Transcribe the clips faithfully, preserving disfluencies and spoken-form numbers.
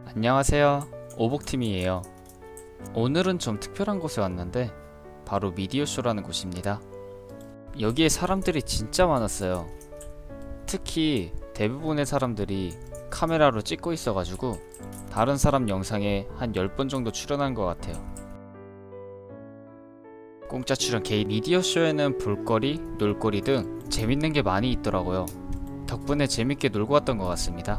안녕하세요, 오복팀이에요. 오늘은 좀 특별한 곳에 왔는데 바로 미디어쇼라는 곳입니다. 여기에 사람들이 진짜 많았어요. 특히 대부분의 사람들이 카메라로 찍고 있어가지고 다른 사람 영상에 한 열 번 정도 출연한 것 같아요. 공짜 출연 개인 미디어쇼에는 볼거리, 놀거리 등 재밌는 게 많이 있더라고요. 덕분에 재밌게 놀고 왔던 것 같습니다.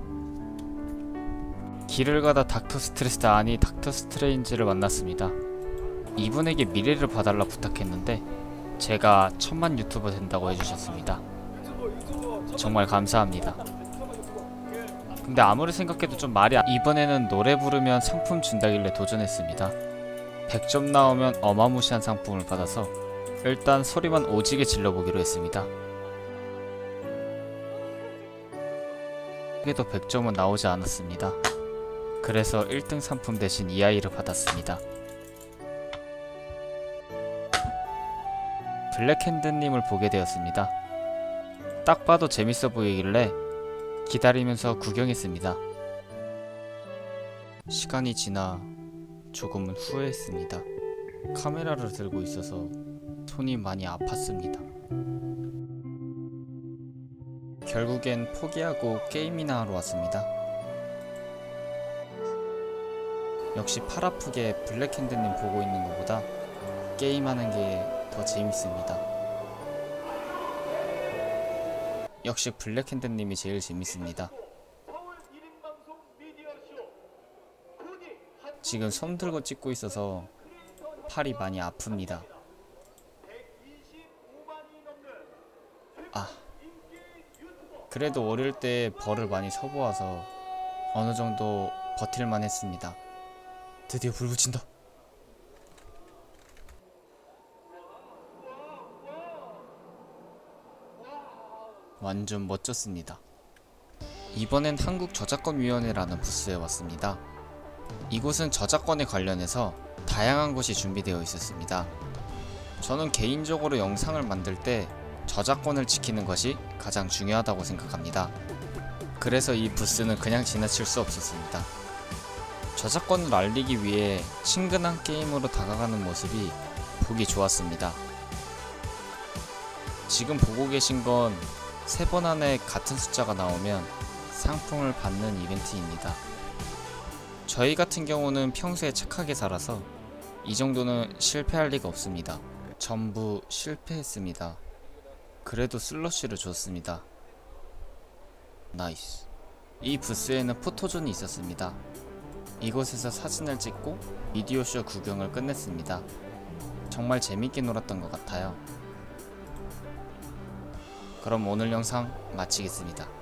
길을 가다 닥터 스트레스 아니 닥터 스트레인지를 만났습니다. 이분에게 미래를 봐달라 부탁했는데 제가 천만 유튜버 된다고 해주셨습니다. 정말 감사합니다. 근데 아무리 생각해도 좀 말이 안... 이번에는 노래 부르면 상품 준다길래 도전했습니다. 백 점 나오면 어마무시한 상품을 받아서 일단 소리만 오지게 질러보기로 했습니다. 그래도 백 점은 나오지 않았습니다. 그래서 일 등 상품 대신 이 아이를 받았습니다. 블랙핸드님을 보게 되었습니다. 딱 봐도 재밌어 보이길래 기다리면서 구경했습니다. 시간이 지나 조금은 후회했습니다. 카메라를 들고 있어서 손이 많이 아팠습니다. 결국엔 포기하고 게임이나 하러 왔습니다. 역시 팔 아프게 블랙핸드님 보고 있는 것보다 게임하는 게 더 재밌습니다. 역시 블랙핸드님이 제일 재밌습니다. 지금 손 들고 찍고 있어서 팔이 많이 아픕니다. 아, 그래도 어릴 때 벌을 많이 서보아서 어느 정도 버틸만 했습니다. 드디어 불 붙인다. 완전 멋졌습니다. 이번엔 한국저작권위원회라는 부스에 왔습니다. 이곳은 저작권에 관련해서 다양한 것이 준비되어 있었습니다. 저는 개인적으로 영상을 만들 때 저작권을 지키는 것이 가장 중요하다고 생각합니다. 그래서 이 부스는 그냥 지나칠 수 없었습니다. 저작권을 알리기 위해 친근한 게임으로 다가가는 모습이 보기 좋았습니다. 지금 보고 계신 건 세 번 안에 같은 숫자가 나오면 상품을 받는 이벤트입니다. 저희 같은 경우는 평소에 착하게 살아서 이 정도는 실패할 리가 없습니다. 전부 실패했습니다. 그래도 슬러시를 줬습니다. 나이스. 이 부스에는 포토존이 있었습니다. 이곳에서 사진을 찍고 미디어쇼 구경을 끝냈습니다. 정말 재밌게 놀았던 것 같아요. 그럼 오늘 영상 마치겠습니다.